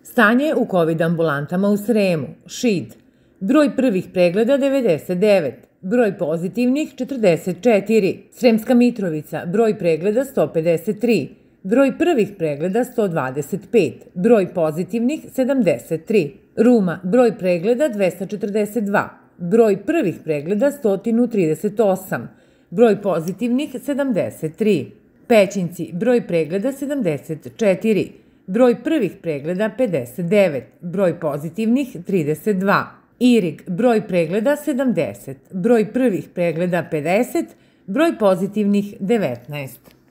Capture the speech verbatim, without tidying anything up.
Stanje u kovid ambulantama u Sremu, Šid. Broj prvih pregleda devedeset devet, broj pozitivnih četrdeset četiri, Sremska Mitrovica, broj pregleda sto pedeset tri, broj prvih pregleda sto dvadeset pet, broj pozitivnih sedamdeset tri, Ruma, broj pregleda dvesta četrdeset dva, broj prvih pregleda sto trideset osam, broj pozitivnih sedamdeset tri, Pećinci, broj pregleda sedamdeset četiri, broj prvih pregleda pedeset devet, broj pozitivnih trideset dva, Irig, broj pregleda sedamdeset, broj prvih pregleda pedeset, broj pozitivnih devetnaest.